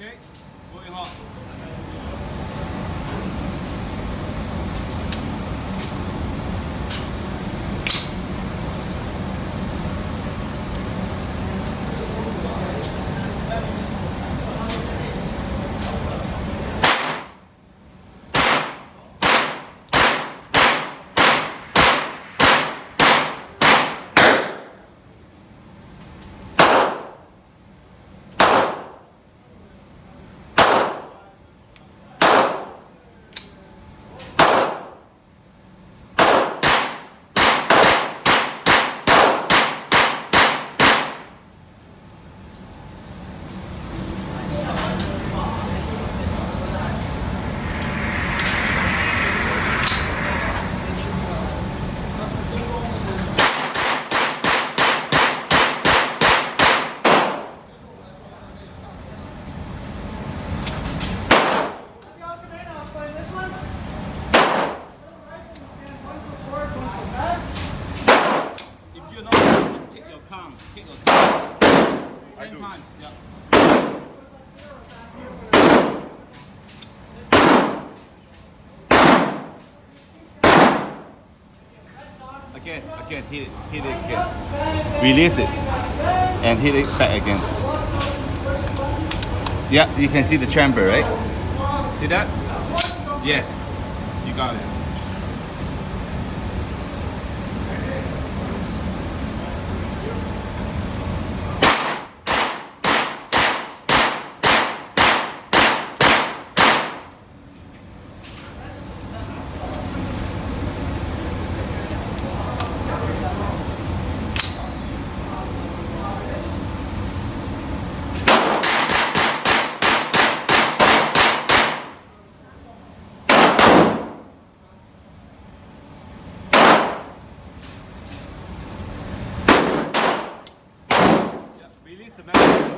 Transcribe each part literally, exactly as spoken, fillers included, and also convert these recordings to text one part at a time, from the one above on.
Okay, going hot. Kick your thumb. Ten times, yeah. Again, again, hit it, hit it again. Release it, and hit it back again. Yeah, you can see the chamber, right? See that? Yes, you got it. Release the magazine.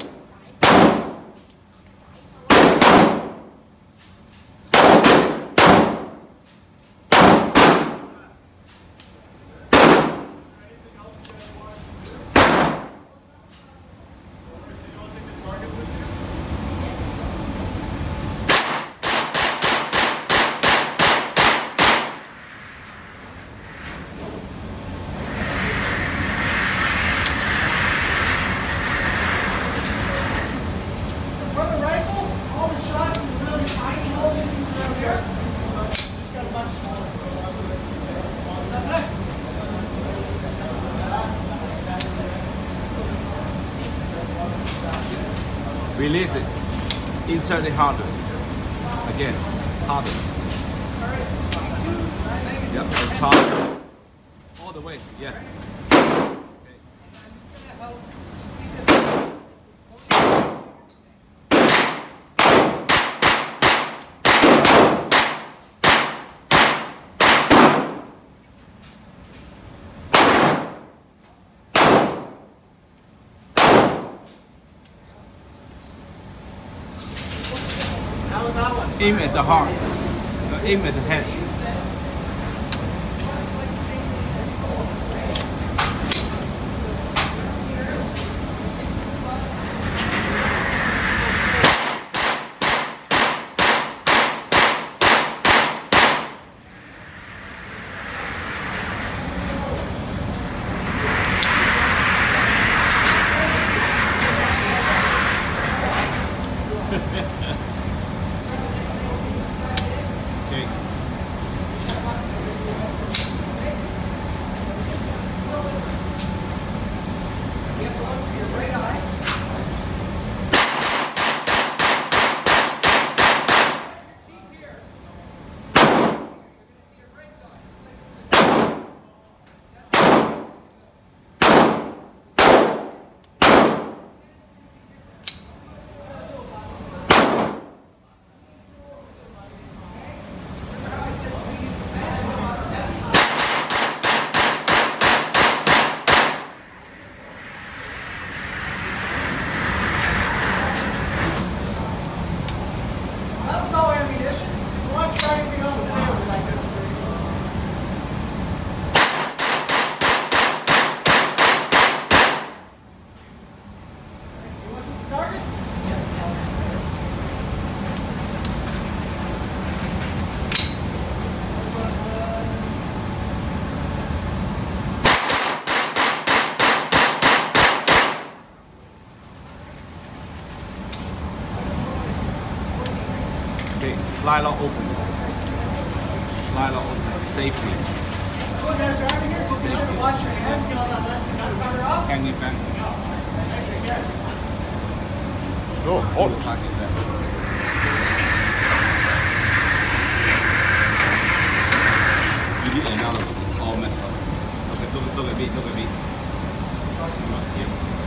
Release it. Insert it harder. Again, harder. Yep, and charge. All the way, yes. Aim at the heart. Aim at the head. Okay. slide lock open. Slide lock open safely. Safely. Wash your hands, get all that left and cover off. Can you bend? So hot. Back in there. You did another one. It's all messed up. Look at look at look at me. Look at me. Look here.